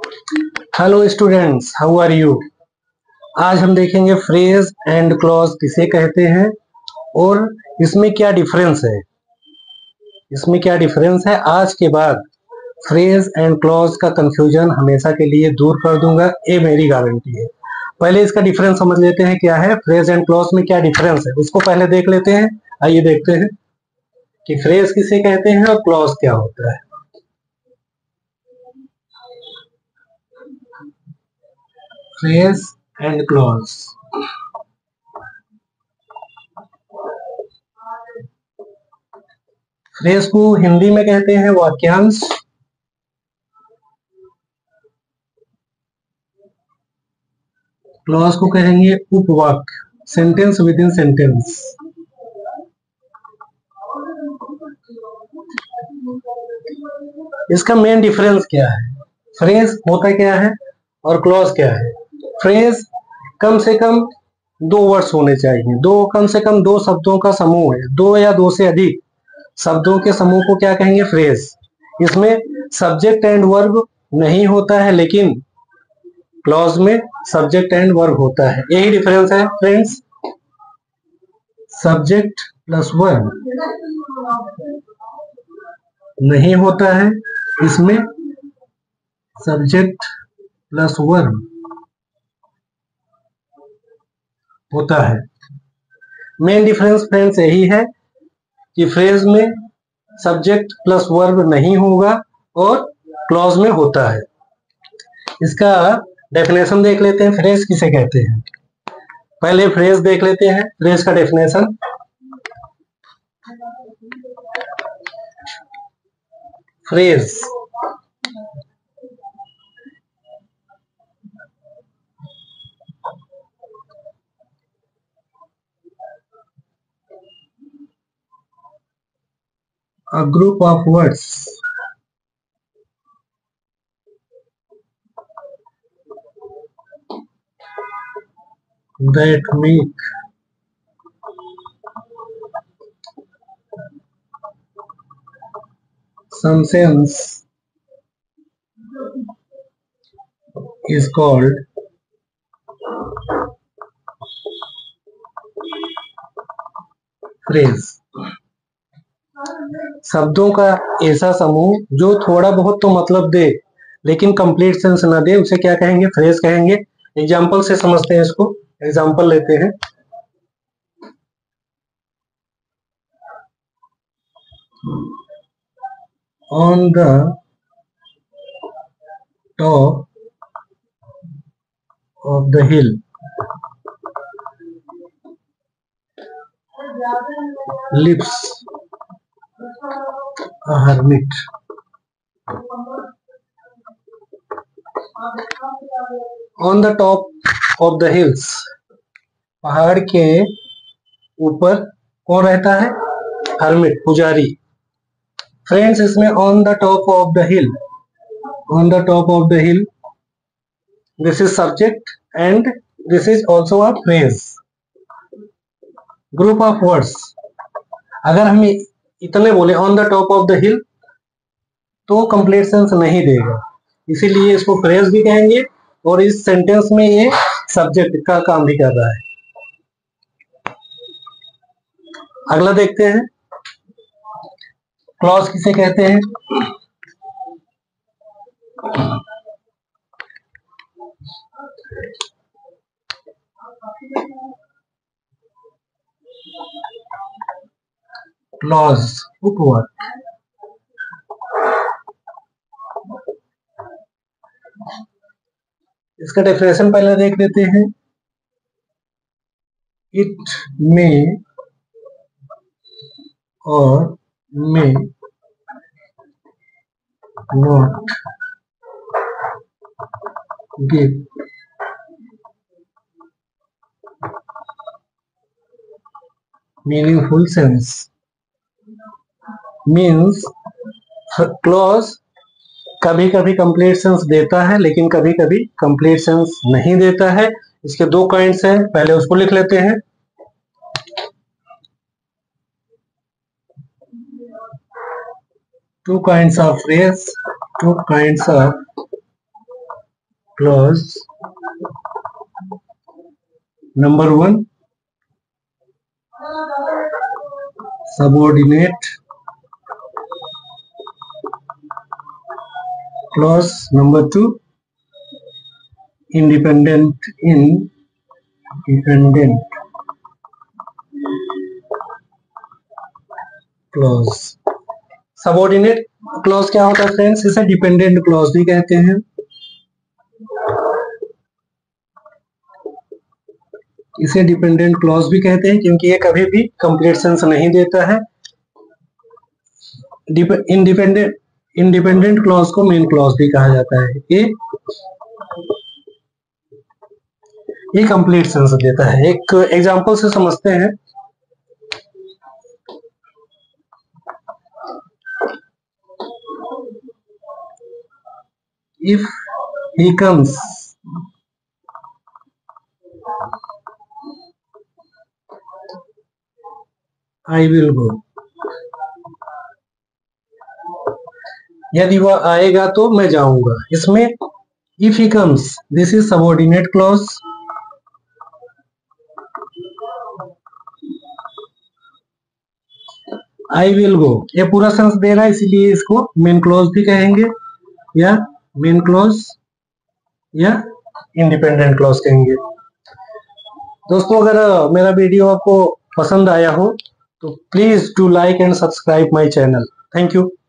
Hello students, how are you. आज हम देखेंगे फ्रेज एंड क्लॉज किसे कहते हैं और इसमें क्या डिफरेंस है। आज के बाद फ्रेज एंड क्लॉज का कंफ्यूजन हमेशा के लिए दूर कर दूंगा, ये मेरी गारंटी है। पहले इसका डिफरेंस समझ लेते हैं, क्या है फ्रेज एंड क्लॉज में क्या डिफरेंस है उसको पहले देख लेते हैं। आइए देखते हैं कि फ्रेज किसे कहते हैं और क्लॉज क्या होता है। फ्रेज एंड क्लॉज, फ्रेज को हिंदी में कहते हैं वाक्यांश, क्लॉज को कहेंगे उपवाक्य, सेंटेंस विद इन सेंटेंस। इसका मेन डिफरेंस क्या है, फ्रेज होता क्या है और क्लॉज क्या है। फ्रेज कम से कम दो वर्ड्स होने चाहिए, कम से कम दो शब्दों का समूह है, दो या दो से अधिक शब्दों के समूह को क्या कहेंगे, फ्रेज। इसमें सब्जेक्ट एंड वर्ब नहीं होता है, लेकिन क्लॉज में सब्जेक्ट एंड वर्ब होता है। यही डिफरेंस है फ्रेंड्स, सब्जेक्ट प्लस वर्ब नहीं होता है, इसमें सब्जेक्ट प्लस वर्ब होता है। मेन डिफरेंस फ्रेंड्स यही है कि फ्रेज में सब्जेक्ट प्लस वर्ब नहीं होगा और क्लॉज में होता है। इसका डेफिनेशन देख लेते हैं, फ्रेज किसे कहते हैं। पहले फ्रेज देख लेते हैं, फ्रेज का definition. Phrase a group of words that make some sense is called phrase. शब्दों का ऐसा समूह जो थोड़ा बहुत तो मतलब दे लेकिन कंप्लीट सेंस ना दे, उसे क्या कहेंगे, फ्रेज कहेंगे। एग्जाम्पल से समझते हैं इसको, एग्जाम्पल लेते हैं। On the top of the hill lives a hermit। on the top of the hills, पहाड़ के ऊपर कौन रहता है, हर्मिट, पुजारी। फ्रेंड्स इसमें on the top of the hill, on the top of the hill, this is subject and this is also a phrase. Group of words, अगर हम इतने बोले on the top of the hill तो complete sense नहीं देगा, इसीलिए इसको phrase भी कहेंगे और इस सेंटेंस में ये सब्जेक्ट का काम भी कर रहा है। अगला देखते हैं, क्लॉज किसे कहते हैं। क्लॉज उपवाक्य, इसका डेफिनेशन पहले देख लेते हैं। It may or may not give meaningful sense. Means clause कभी कभी कंप्लीट सेंस देता है लेकिन कभी कभी कंप्लीट सेंस नहीं देता है। इसके दो काइंड्स हैं, पहले उसको लिख लेते हैं। Two kinds of phrase, two kinds of clause number 1 subordinate clause number 2 independent clause. Subordinate clause क्या होता है फ्रेंड्स? इसे डिपेंडेंट क्लॉज भी कहते हैं। इसे डिपेंडेंट क्लॉज भी कहते हैं क्योंकि ये कभी भी कंप्लीट सेंस नहीं देता है। इंडिपेंडेंट क्लॉज को मेन क्लॉज भी कहा जाता है। ये कंप्लीट सेंस देता है। एक एग्जांपल से समझते हैं। If he comes, I will go. यदि वह आएगा तो मैं जाऊंगा। इसमें if he comes, this is subordinate clause. I will go ये पूरा सेंस दे रहा है, इसीलिए इसको मेन क्लॉज भी कहेंगे या मेन क्लॉज या इंडिपेंडेंट क्लॉज कहेंगे। दोस्तों, अगर मेरा वीडियो आपको पसंद आया हो तो please do like and subscribe my channel. Thank you.